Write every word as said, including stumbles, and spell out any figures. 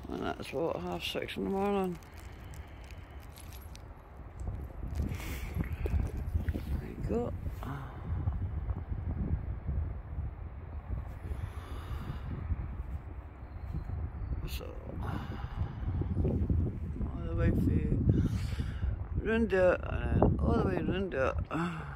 And that's what, half six in the morning. There you go. So, all the way through, round it, and then all the way round it.